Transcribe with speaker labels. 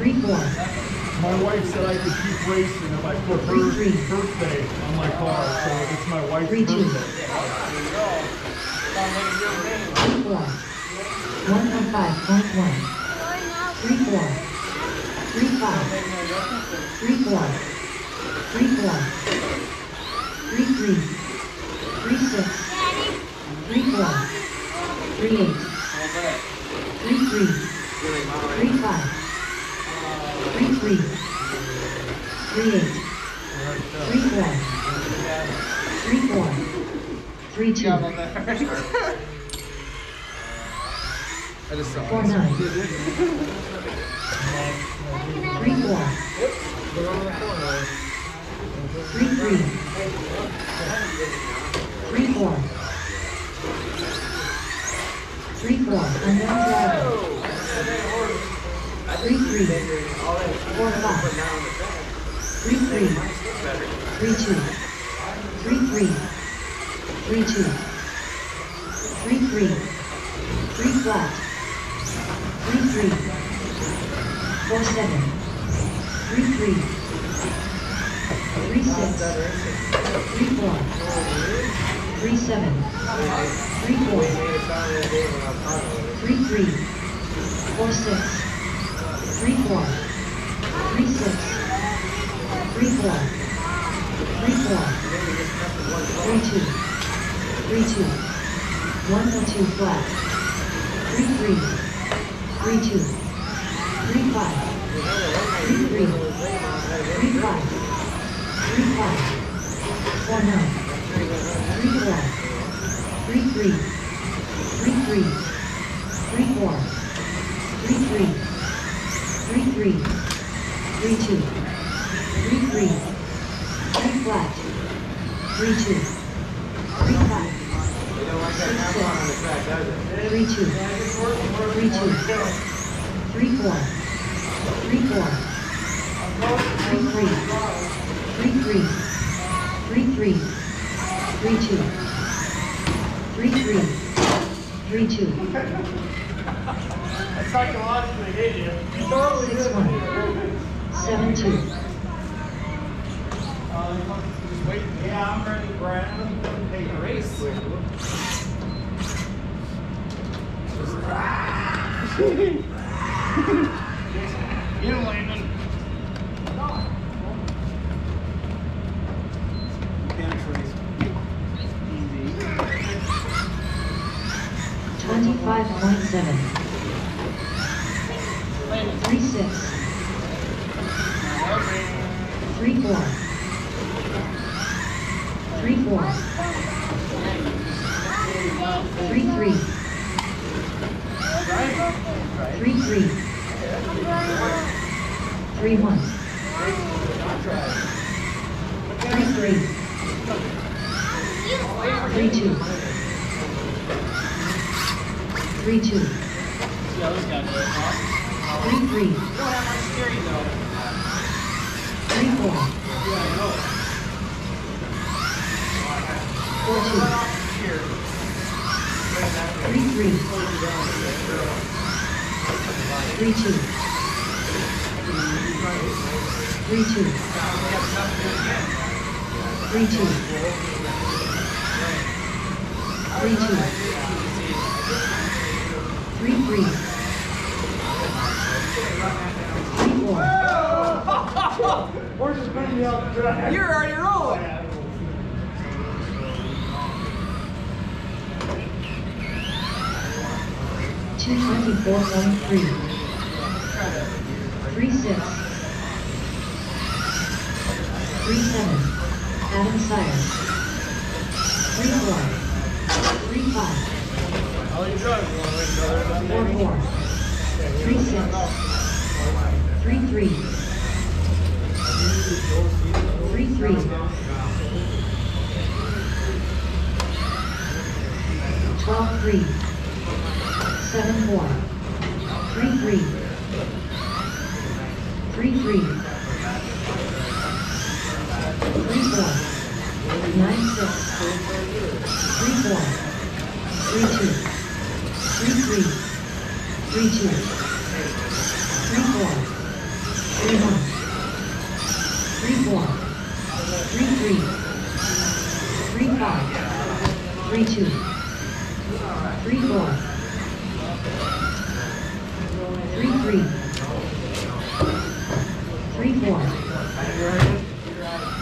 Speaker 1: 4.
Speaker 2: My wife said I could keep racing if I put her birthday on my car, so it's my wife's
Speaker 1: 3, 2.
Speaker 2: birthday.
Speaker 1: 3, 4. 115.1. 3, 4. 3, 5. 3, 4. 3, 4. 3, 3. 3, 6. 3, 4. 3, 8. 3, 3. 3, 5. 3, 3. 3, 8. 3, 4. 3, 4. 3, 2.
Speaker 3: I just saw
Speaker 1: 4, 9. 3, 4. 3, 3. 3, 4. 3, 4. Unknown driver. 3, 3. 4, 5. 3, 3. 3, 2. 3, 3. 3, 2. 3, 3. 3 flat. 3, 3. 4, 7. 3, 3. 3, 6. 3, 4. 3, 7. 3, 4. 3, 3. 4, 6. 3, 4. 3, 6. 3, 4. 3, 4. 3, 2. 3, 2. 1 or 2 flat. 3, 3. 3, 2. 3, 5. 3, 3. 3, 5. 3, 5. 4, 9. 3, 4. 3, 3. 3, 3. 3, 4. 3, 3. 3, 3. 3, 2. 3, 3. 3 flat. 3, 2. 3, 5. 3, 2. 3, 2. 3, 4. 3, 4. 3, 3. 3, 3. 3, 3. 3, 2. 3, 3. 3, 2.
Speaker 2: I psychologically hate you.
Speaker 1: 6, 1. 7, 2.
Speaker 2: Yeah, I'm ready, Brad. Take a race. You Landon.
Speaker 1: 25.7. 3, 6. 3, 4. 3, 4. 3, 3. 3, 3. 3, 1. 3, 3. 3, 2. 3, 2. 3, 3. 3, 4. 4, 2. 3, 3. 3, 2. 3, 2. 3, 2. 3, 2. 3, 3. 3, 4.
Speaker 2: We're just putting you out the track.
Speaker 3: You're already rolling.
Speaker 1: 224.3. 3, 6. 3, 7. Adam Sires. 3, 4. 3, 5.
Speaker 2: How are you driving?
Speaker 1: 4, 4. 3, 6. 3, 3. 3, 3. 12, 3. 7, 4. 3, 3. 3, 3. 3, 4. 9, 6. 3, 4. 3, 2. 3, 3. 3, 2. 3, 4. 3-3. 3-5. 3-2. 3-4. 3-3. 3-4.